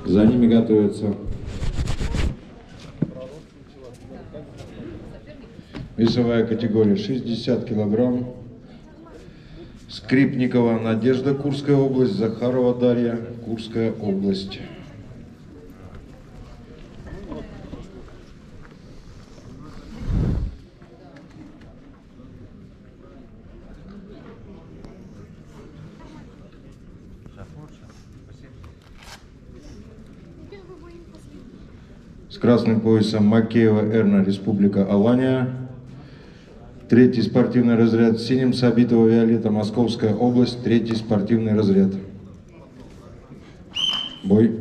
За ними готовятся весовая категория 60 килограмм. Скрипникова Надежда, Курская область, Захарова Дарья, Курская область. С красным поясом Макеева Эрна, Республика Алания. Третий спортивный разряд. С синим Сабитова Виолетта, Московская область. Третий спортивный разряд. Бой.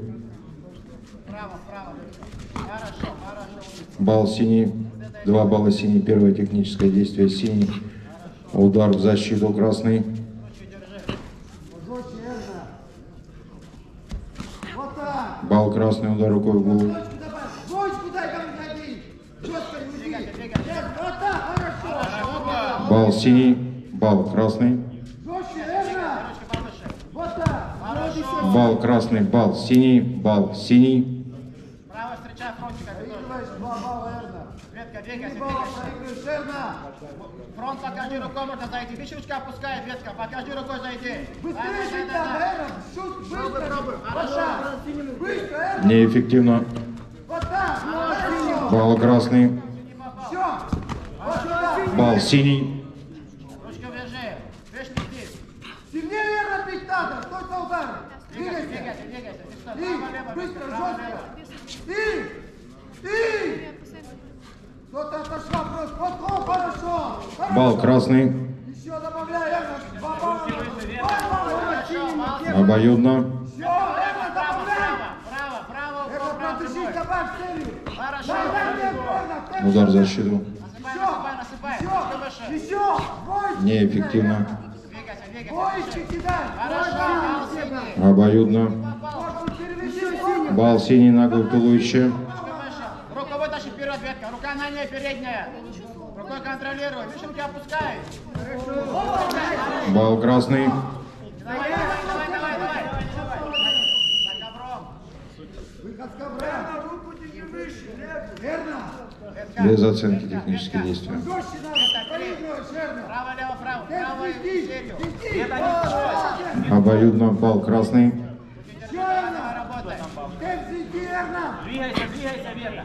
Балл синий. 2 балла синий. Первое техническое действие синий. Удар в защиту красный. Балл красный. Удар рукой в голову. Балл синий, балл красный. Балл красный, балл синий, балл синий. Фронт покажи рукой, можно зайти. Вишечка опускает, ветка, покажи рукой, зайди. Неэффективно. Балл красный. Балл синий. Ручка вяжи. Вещь не здесь. Сильнее верно бить надо. Только удар. Двигайся. Двигайся. И быстро, жестко. И. Кто-то отошла просто. Вот, хорошо. Балл красный. Еще добавляй, Эрна. 2 балла. Обоюдно. Все, Эрна, добавляй. Право. Эрна, продышись, добавь целью. Хорошо. Удар в защиту. Насыпай. Еще. Неэффективно. Двоечки кидай. Обоюдно. Балл синий, нагло в туловище. Руку вытащи вперед, ветка. Рука на ней передняя. Рукой контролируй. Вишенки опускай. Балл красный. Давай. За ковром. Выход с ковра. Руку держи выше. Верно. Без оценки технические действия. Право, серию. Обоюдно. Балл красный. Двигайся, Вера.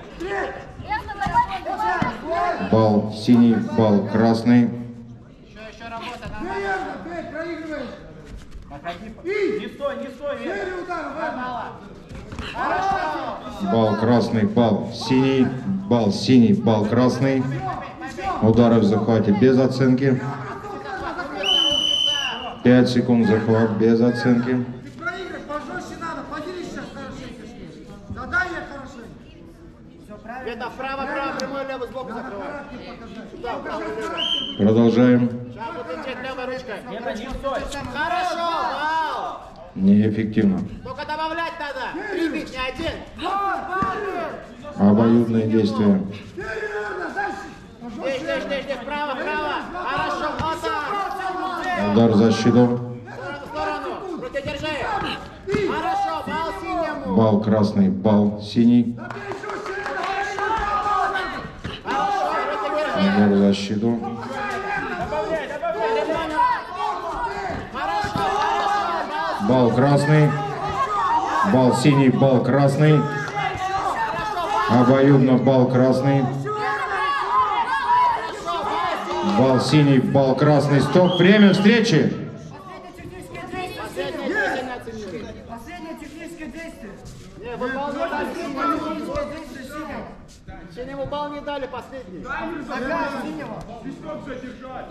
Балл синий, балл красный. Еще работа. Не стой, Вера. Хорошо. Балл красный, балл синий, балл красный. Удары в захвате без оценки. 5 секунд захват без оценки. Ты проиграй, пожестче надо. Поделись сейчас хорошенько. Задай я хорошенько. Видно, вправо, прямой, левый сбоку закрывай. Продолжаем. Сейчас будет идти левой ручкой. Хорошо, вау. Неэффективно. Только добавлять надо. 3 бить, не один. Обоюдное действие. Здесь, вправо. Хорошо, вот так. Удар в защиту. В сторону. Руки держи. Хорошо, балл синему. Балл красный, балл синий. Хорошо, руки держи. Удар в защиту. Хорошо. Балл красный. Балл синий, балл красный. Обоюдно балл красный. Балл синий, балл красный. Стоп, время встречи. Последнее техническое действие. Синему балл не дали, последний. Листок задержать.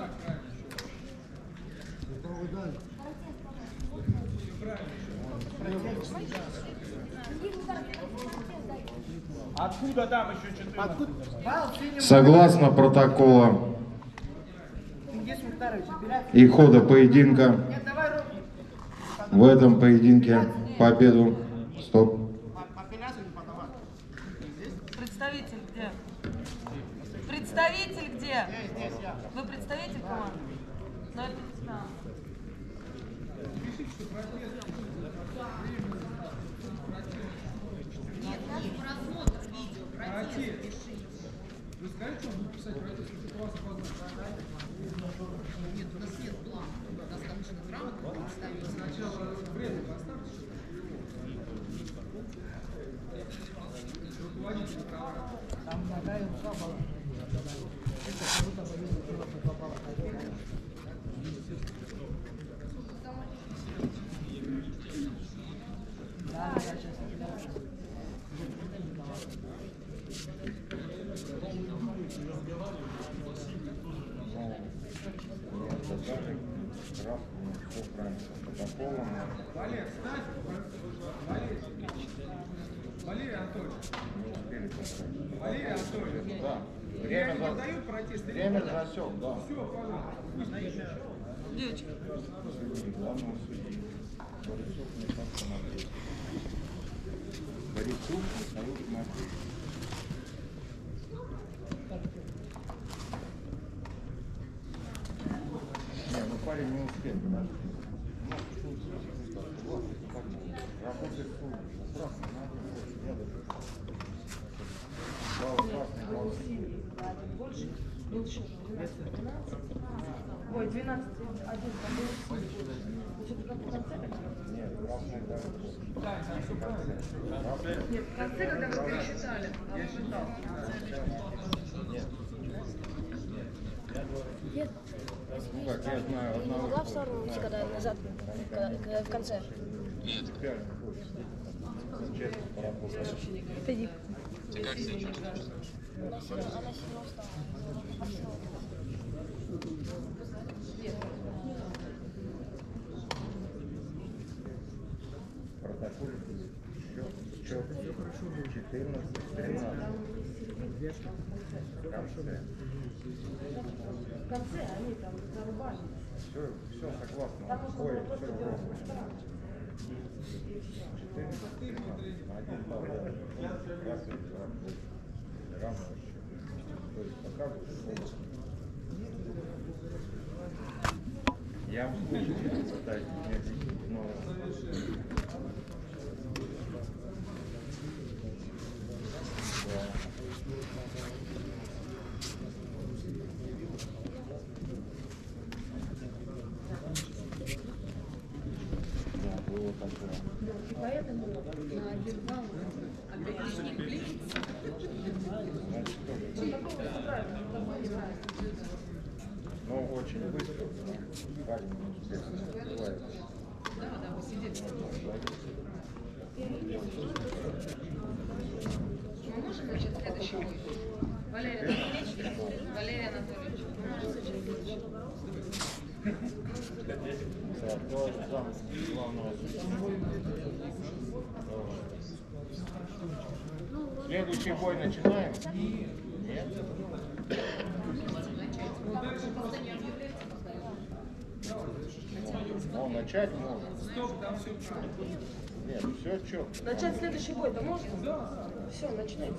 Откуда там еще 14? Согласно протокола и хода поединка, в этом поединке победу. Стоп. Представитель где? Представитель где? Вы представитель команды? Но это не знаю. Вы скажете, что он будет писать про это, чтобы вас опознать? Нет, у нас нет плана. Достаточно грамотно представить. Сначала время поставьте. Руководитель товара. Там такая рука была. Это как будто бы не попало. Да, сейчас. Все правильно. Протоколом. Валерий, ставь. Валерий Анатольевич. Не успели поставить. Валерий Анатольевич. Да. Я не даю протест. Время засек, да. Все, пожалуйста. Девочки. Главного судьи. Борисов Михаил Матвеевич. Борисов Михаил Матвеевич. Не, ну парень не успел. Работает судьи. Красный, Больше? Больше. Ой, 12. Один. Что-то как в конце? Нет, красный, да. Нет, в конце, когда вы пересчитали. Нет. Ну как, я знаю Не одного. могла в сторону уйти, когда назад, в конце. Реально хочется. Честно поработать. Иди. Она сильно устала. В протоколе счет 14-13. В конце они там зарубали. Все согласно. Ой, все ровно. 14-13. Один балл. Красный, равного счета. То есть показывают. Я в случае пытаюсь не объяснить, но... Да, было такое. И поэтому на один балл опять не близится. Значит, тоже. Но очень быстро. Парень не успевает. Да, посидеть. Мы можем начать следующий бой? Валерий Анатольевич. Валерий Анатольевич. Зам главного судьи. Следующий бой начинаем? Нет? Ну, начать можно. Стоп, там все правильно. Нет, все четко. Начать следующий бой-то можно? Все, начинай.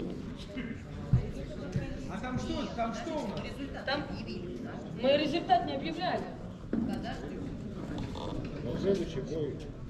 А там что? Там что у нас? Там мы результат не объявляли. Но следующий бой